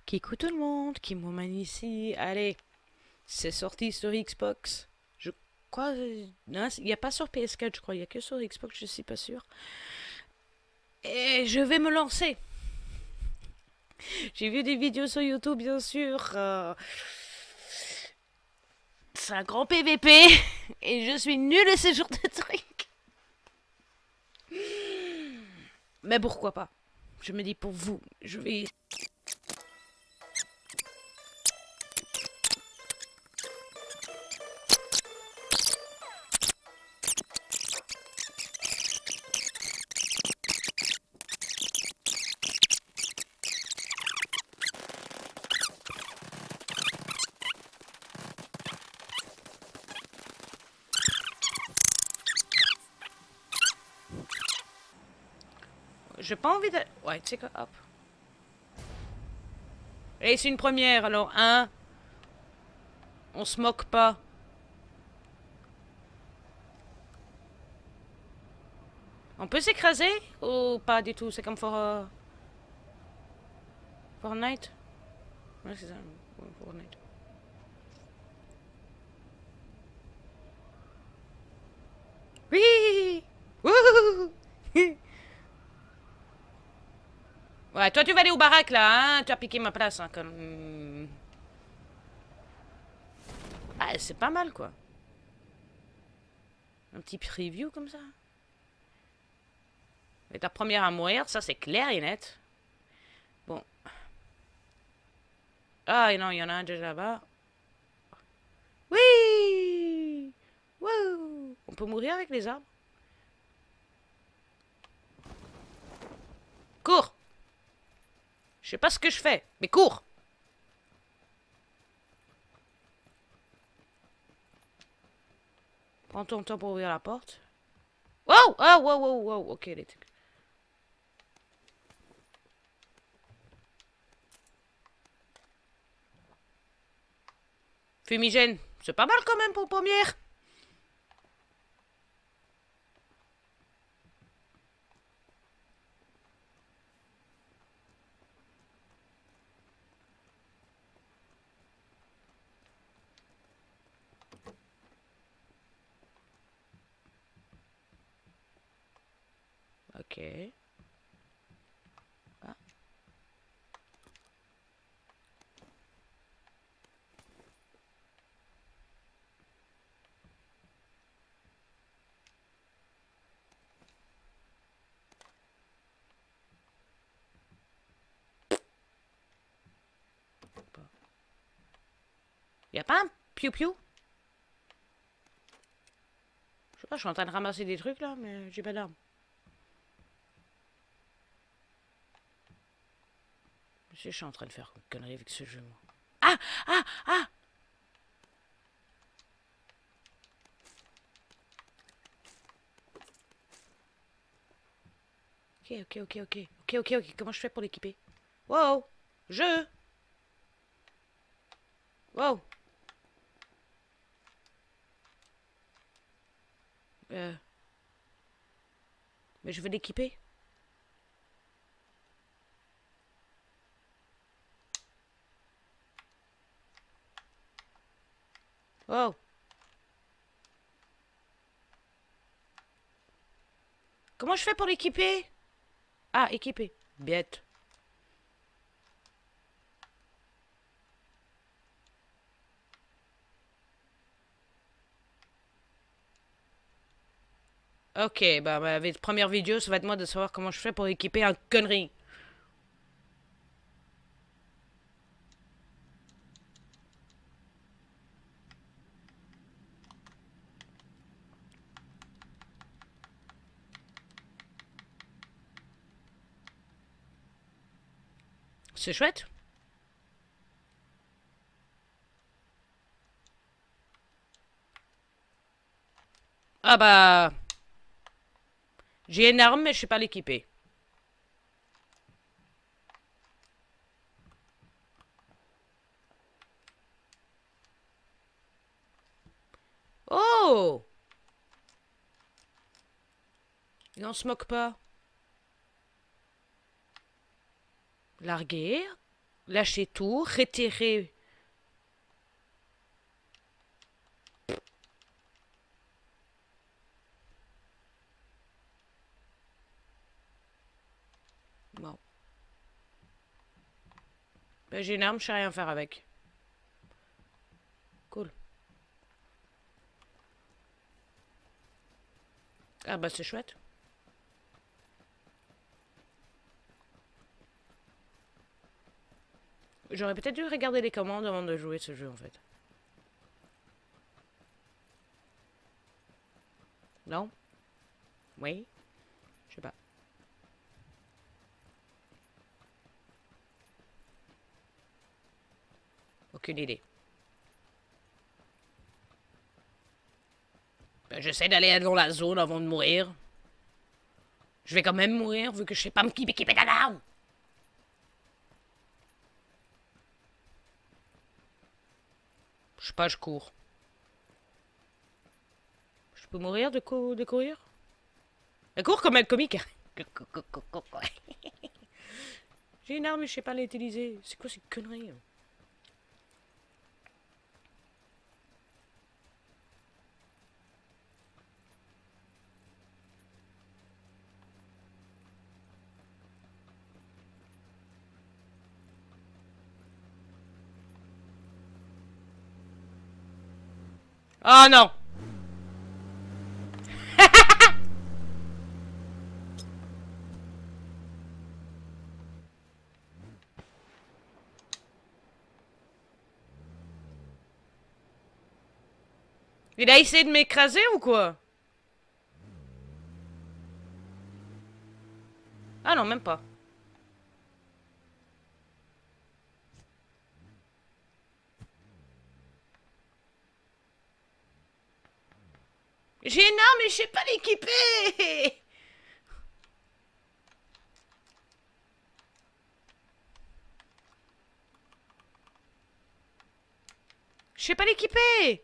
Kikou tout le monde, qui m'emmène ici. Allez, c'est sorti sur Xbox. Je crois. Non, il n'y a pas sur PS4, je crois. Il n'y a que sur Xbox, je suis pas sûr. Et je vais me lancer. J'ai vu des vidéos sur YouTube, bien sûr. C'est un grand PVP. Et je suis nulle à ce genre de trucs. Mais pourquoi pas? Je me dis pour vous, je vais. J'ai pas envie de. Ouais, tu sais quoi, hop. Et c'est une première, alors, hein? On se moque pas. On peut s'écraser ou pas du tout? C'est comme Fortnite? Ouais, c'est ça. Fortnite. Oui! Wouhou! Ouais, toi tu vas aller au baraque là, hein? Tu as piqué ma place, hein, comme. Ah, c'est pas mal quoi. Un petit preview comme ça. Et ta première à mourir, ça c'est clair et net. Bon. Ah non, il y en a un déjà là-bas. Oui! Wouh! On peut mourir avec les arbres. Cours! Je sais pas ce que je fais, mais cours! Prends ton temps pour ouvrir la porte. Wow! Ah, wow, wow, wow. Ok, les trucs. Fumigène. C'est pas mal quand même pour première. Ok. Ah. Y a pas un piou-piou? Je sais pas, je suis en train de ramasser des trucs là, mais j'ai pas d'armes. Je suis en train de faire une connerie avec ce jeu, moi. Ah! Ah! Ah! Ok, ok, ok, ok. Ok, ok, ok. Comment je fais pour l'équiper? Wow! Jeu! Wow! Euh. Mais je veux l'équiper. Wow! Comment je fais pour l'équiper? Ah, équiper. Bête. Ok, bah, ma première vidéo, ça va être moi de savoir comment je fais pour équiper un connerie. C'est chouette. Ah bah... J'ai une arme, mais je sais pas l'équiper. Oh! Et on se moque pas. Larguer. Lâcher tout, retirer. Bon. Ben, j'ai une arme, je sais rien faire avec. Cool. Ah bah c'est chouette. J'aurais peut-être dû regarder les commandes avant de jouer ce jeu en fait. Non? Oui? Je sais pas. Aucune idée. Ben, j'essaie d'aller dans la zone avant de mourir. Je vais quand même mourir vu que je sais pas m'équiper d'armes. Je sais pas, je cours. Je peux mourir de courir? Elle court comme un comique. J'ai une arme mais je sais pas l'utiliser. C'est quoi ces conneries? Oh non! Il a essayé de m'écraser ou quoi? Ah non, même pas. J'ai une arme mais je sais pas l'équiper! Je sais pas l'équiper!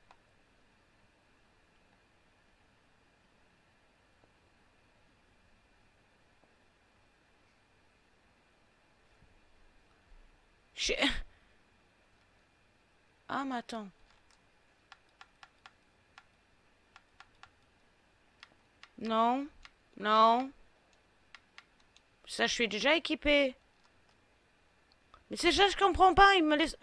Je... Ah mais attends. Non. Non. Ça, je suis déjà équipé. Mais c'est ça, je comprends pas. Il me laisse...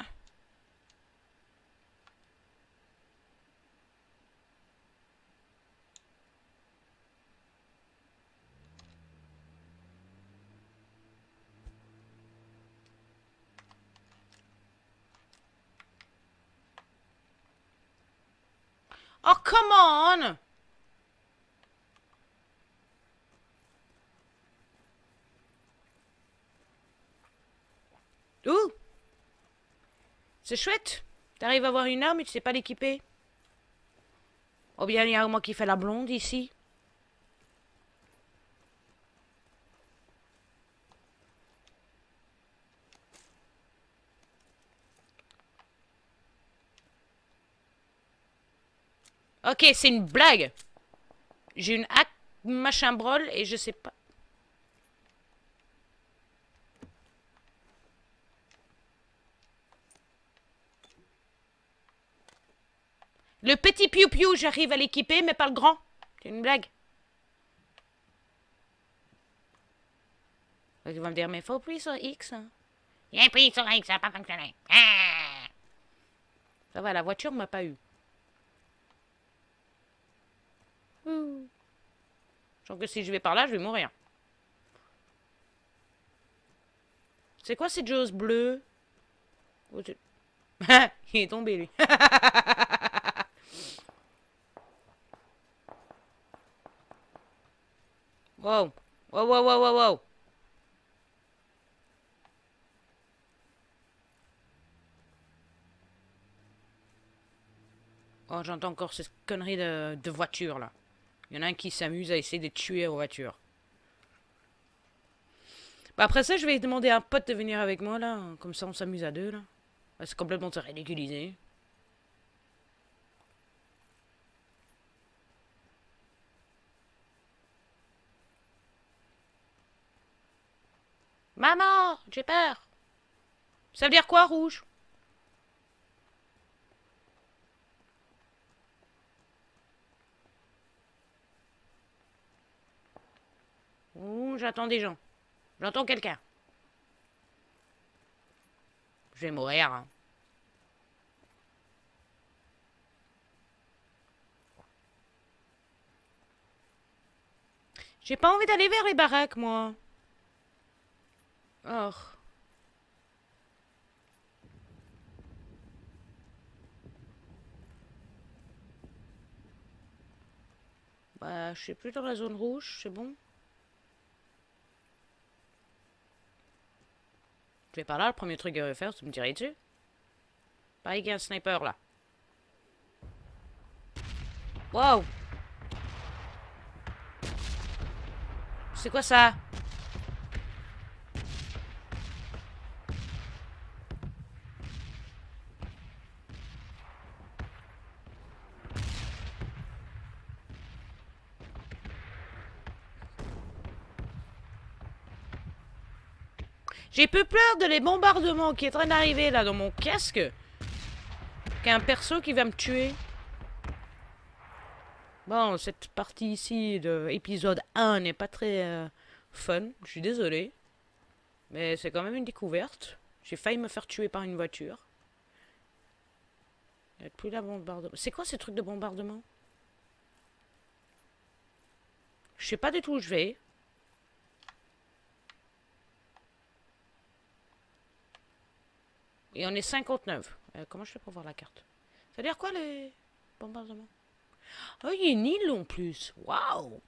Oh, come on! Ouh! C'est chouette. T'arrives à avoir une arme et tu sais pas l'équiper. Ou bien il y a moi qui fais la blonde ici. Ok, c'est une blague. J'ai une hack machin brol et je sais pas. Le petit piou-piou, j'arrive à l'équiper, mais pas le grand. C'est une blague. Ils vont me dire, mais faut appuyer sur X. Hein. Il a appuyé sur X, ça n'a pas fonctionné. Ah! Ça va, la voiture m'a pas eu. Ouh. Je sens que si je vais par là, je vais mourir. C'est quoi cette chose bleue? Oh, il est tombé, lui. Wow. Wow, wow, wow, wow, wow. Oh, j'entends encore cette connerie de voiture, là. Il y en a un qui s'amuse à essayer de tuer aux voitures. Bah après ça, je vais demander à un pote de venir avec moi, là. Comme ça, on s'amuse à deux, là. Bah, c'est complètement se ridiculiser. Maman, j'ai peur. Ça veut dire quoi, rouge? Ouh, j'entends des gens. J'entends quelqu'un. Je vais mourir. Hein. J'ai pas envie d'aller vers les baraques, moi. Oh. Bah, je suis plus dans la zone rouge, c'est bon. Je vais par là, le premier truc qu'il va faire, c'est me tirer dessus. Pareil qu'il y a un sniper là. Wow! C'est quoi ça? J'ai peu peur de les bombardements qui est en train d'arriver là dans mon casque. Qu'il y a un perso qui va me tuer. Bon, cette partie ici de épisode 1 n'est pas très fun. Je suis désolé. Mais c'est quand même une découverte. J'ai failli me faire tuer par une voiture. Il n'y a plus la bombardement. C'est quoi ces trucs de bombardement? Je sais pas du tout où je vais. Et on est 59. Comment je fais pour voir la carte? Ça veut dire quoi les bombardements? Oh, il y a une île en plus. Waouh!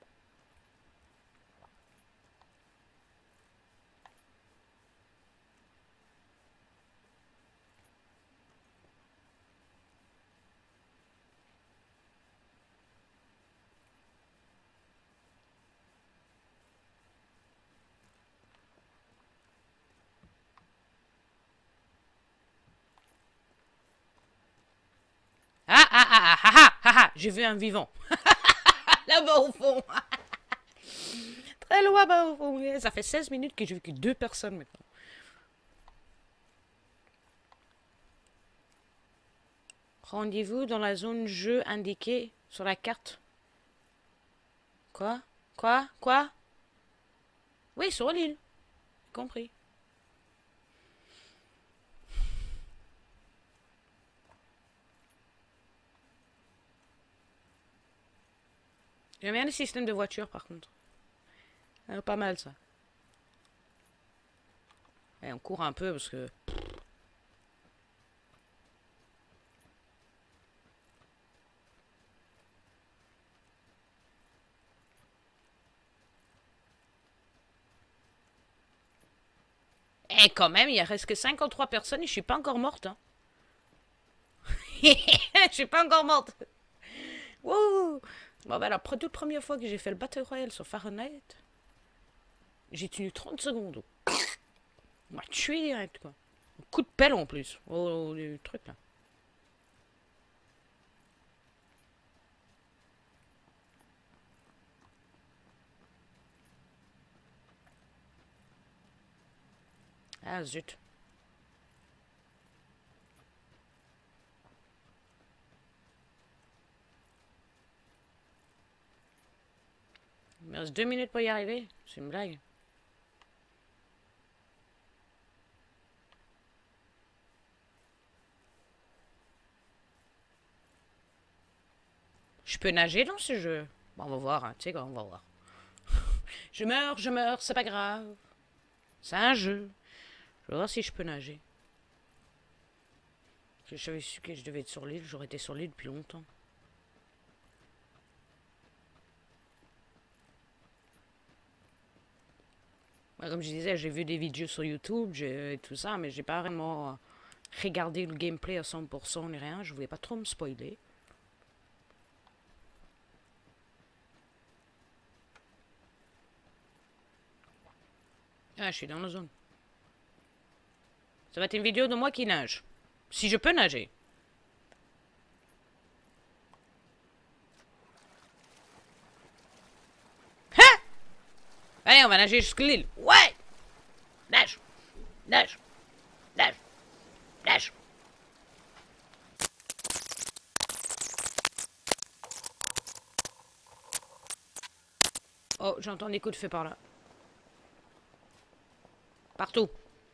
Ah ah ah ah ah ah ah! J'ai vu un vivant. Là-bas au fond. Très loin bas au fond. Ça fait 16 minutes que j'ai vu que 2 personnes maintenant. Rendez-vous dans la zone jeu indiquée sur la carte. Quoi? Quoi? Quoi? Oui, sur l'île. Compris. J'aime bien le système de voiture par contre. Pas mal ça. Et on court un peu parce que... Eh quand même, il reste que 53 personnes et je suis pas encore morte. Hein. Je suis pas encore morte. Wouh! Bon ben la toute première fois que j'ai fait le Battle Royale sur Fahrenheit, j'ai tenu 30 secondes. On m'a tué direct quoi. Un coup de pelle en plus. Oh, le truc là. Ah zut. Il me reste 2 minutes pour y arriver. C'est une blague. Je peux nager dans ce jeu. Bon, on va voir, hein. Tu sais quoi, on va voir. Je meurs, c'est pas grave. C'est un jeu. Je vais voir si je peux nager. Si j'avais su que je devais être sur l'île, j'aurais été sur l'île depuis longtemps. Comme je disais, j'ai vu des vidéos sur YouTube et tout ça, mais j'ai pas vraiment regardé le gameplay à 100% ni rien. Je voulais pas trop me spoiler. Ah, je suis dans la zone. Ça va être une vidéo de moi qui nage. Si je peux nager. Hein? Allez, on va nager jusqu'à l'île. Ouais! Nage! Nage! Nage! Oh, j'entends des coups de feu par là. Partout.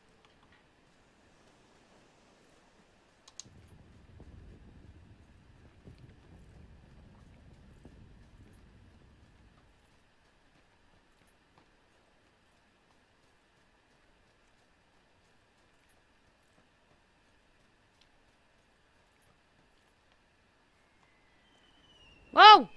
Wow!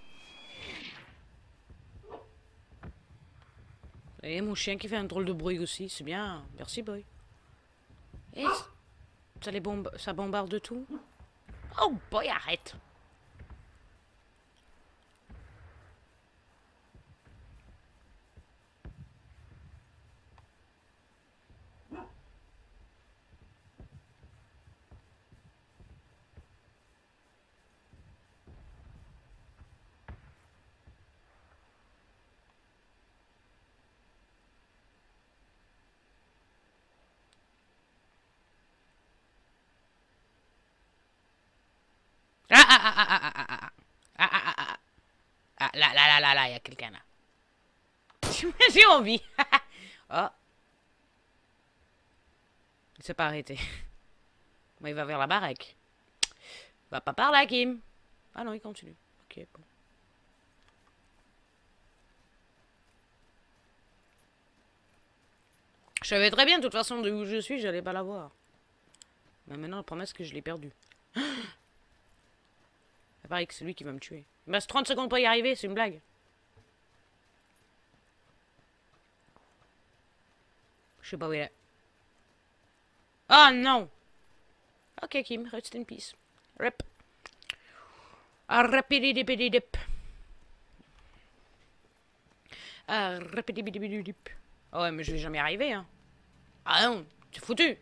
Et mon chien qui fait un drôle de bruit aussi, c'est bien. Merci, boy. Et ça bombarde tout. Oh boy, arrête. Ah ah ah ah ah ah ah ah ah ah ah ah ah là là là là là, il y a quelqu'un là. J'ai envie. Oh, il s'est pas arrêté. Bon, il va vers la baraque. Va pas par là, Kim. Ah non, il continue. Ok, bon. Je savais très bien, de toute façon, de où je suis, j'allais pas la voir. Mais maintenant, la promesse que je l'ai perdue. Il paraît que c'est lui qui va me tuer. Il me reste 30 secondes pour y arriver, c'est une blague. Je sais pas où il est. Oh non! Ok, Kim, rest in peace. Rip. Ah, rapididipididip. Ah, rapididipididip. Oh ouais, mais je vais jamais y arriver, hein. Ah non, c'est foutu.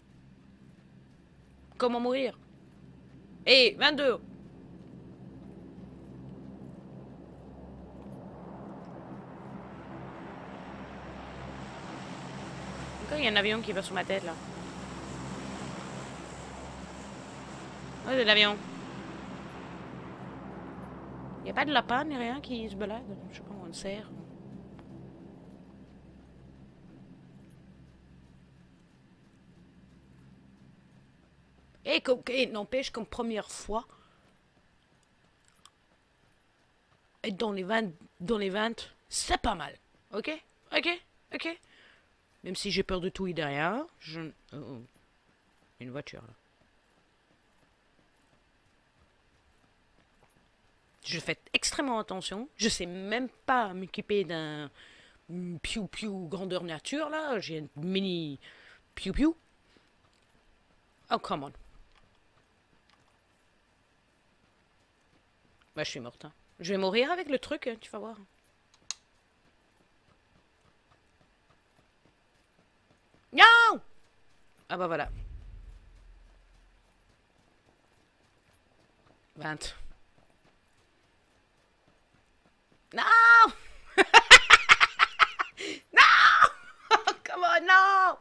Comment mourir? Eh, 22. Pourquoi il y a un avion qui va sur ma tête, là? Ouais, c'est l'avion. Il y a pas de lapin ni rien qui se balade? Je sais pas, on cerf. Et n'empêche, comme première fois, être dans les 20, c'est pas mal. Ok? Ok? Ok? Même si j'ai peur de tout et derrière, oh, oh. Une voiture, là. Je fais extrêmement attention. Je sais même pas m'équiper d'un piou-piou grandeur nature, là. J'ai un mini piou-piou. Oh, come on. Bah, je suis morte. Hein. Je vais mourir avec le truc, hein, tu vas voir. Non! Ah bah voilà. 20. Non! Non! Come on, non!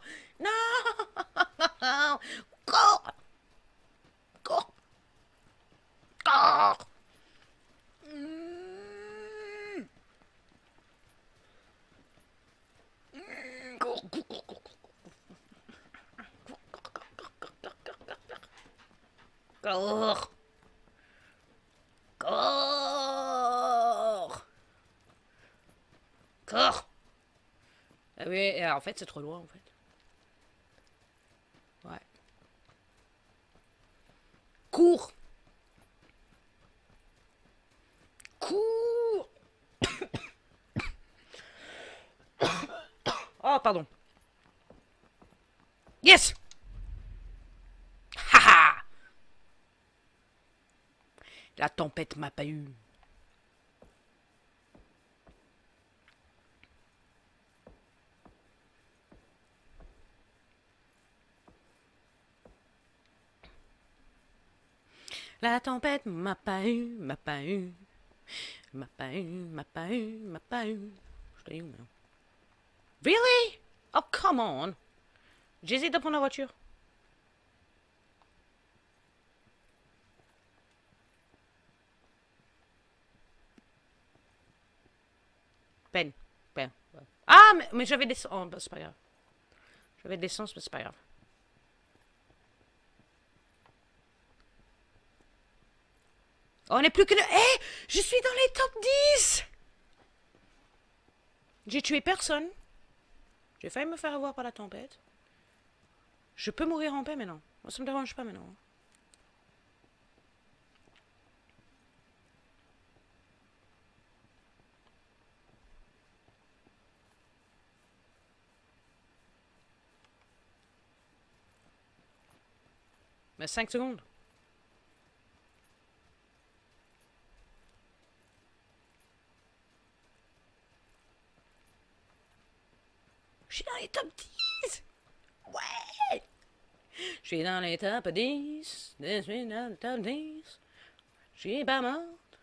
Non! Cours! Cours! Cours! Cours, cours, cours, cours, cours! Cours! Cours! Ah oui, en fait, c'est trop loin, en fait. Ouais. Cours! Cours! Oh, pardon. Yes! Haha! La tempête m'a pas eu. La tempête m'a pas eu, m'a pas eu. M'a pas eu, m'a pas eu, m'a pas eu. Je l'ai eu, mais non. Really? Oh, come on. J'hésite de prendre la voiture. Peine. Ah, mais j'avais des... Oh, bah, c'est pas grave. J'avais de l'essence, mais c'est pas grave. Oh, on n'est plus que... Eh, je suis dans les top 10. J'ai tué personne. J'ai failli me faire avoir par la tempête. Je peux mourir en paix maintenant. Moi, ça me dérange pas maintenant. Mais 5 secondes. Je suis dans les top 10. Ouais. Je suis dans les top 10. Je suis dans les top 10. Je suis pas morte.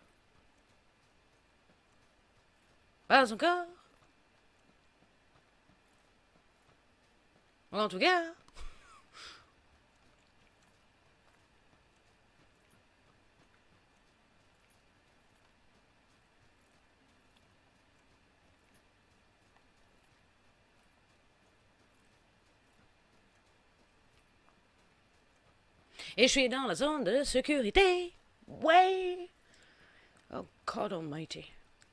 Pas encore. En tout cas. Et je suis dans la zone de sécurité. Ouais. Oh God Almighty.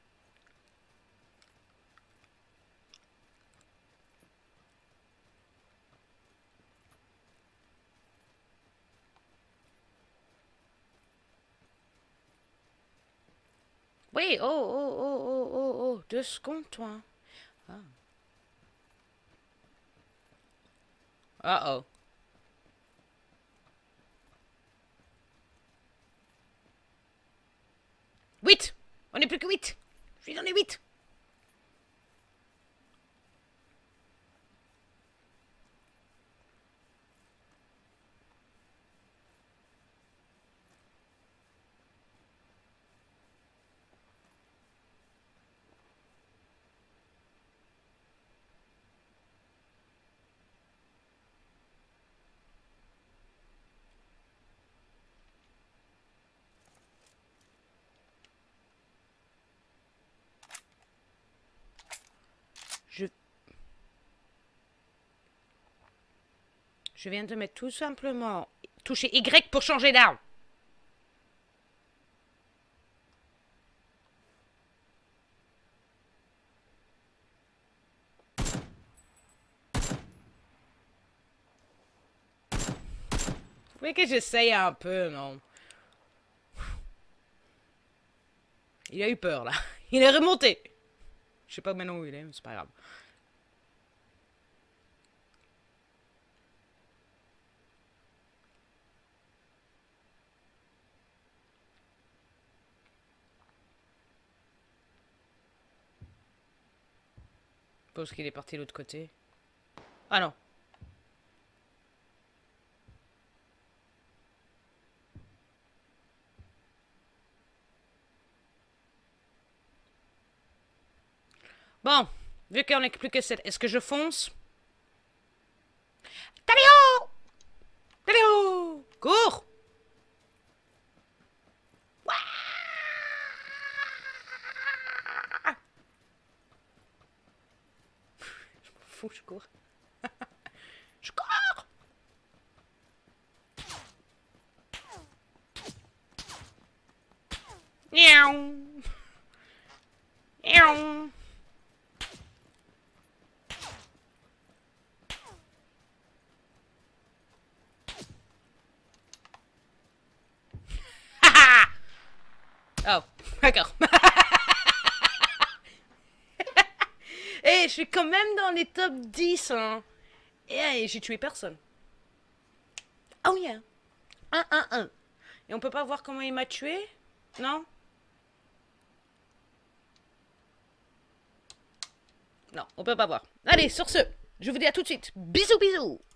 Oui, oh, oh, oh, oh, oh, oh, 2 secondes, toi. Ah. Uh-oh. 8. On n'est plus que 8. Je suis dans les 8. Je viens de mettre tout simplement toucher Y pour changer d'arme. Mais que j'essaye un peu, non? Il a eu peur, là. Il est remonté. Je sais pas maintenant où il est, mais c'est pas grave. Je pense qu'il est parti de l'autre côté. Ah non. Bon, vu qu'on n'est plus que 7, est-ce que je fonce? Taléo! Taléo! Cours! Je m'en fous, je cours. Je cours! Miaou! Miaou! Oh, d'accord. Et je suis quand même dans les top 10, hein. Et j'ai tué personne. Oh yeah. 1-1-1. Et on peut pas voir comment il m'a tué? Non? Non, on peut pas voir. Allez, sur ce, je vous dis à tout de suite. Bisous, bisous.